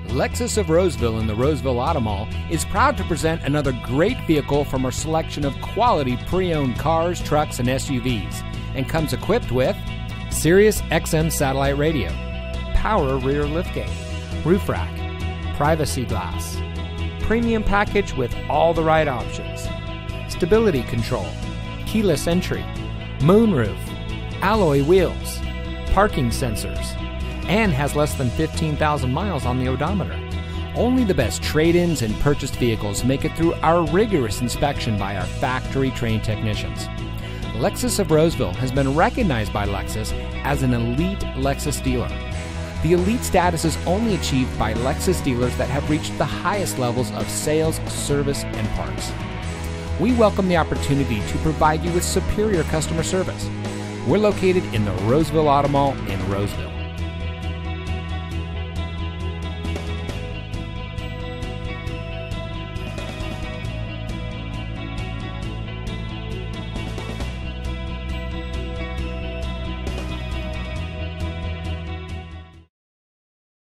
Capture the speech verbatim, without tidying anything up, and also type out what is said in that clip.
Lexus of Roseville in the Roseville Auto Mall is proud to present another great vehicle from our selection of quality pre-owned cars, trucks, and S U Vs, and comes equipped with Sirius X M satellite radio, power rear liftgate, roof rack, privacy glass, premium package with all the right options, stability control, keyless entry, moonroof, alloy wheels, parking sensors, and has less than fifteen thousand miles on the odometer. Only the best trade-ins and purchased vehicles make it through our rigorous inspection by our factory-trained technicians. Lexus of Roseville has been recognized by Lexus as an elite Lexus dealer. The elite status is only achieved by Lexus dealers that have reached the highest levels of sales, service, and parts. We welcome the opportunity to provide you with superior customer service. We're located in the Roseville Auto Mall in Roseville.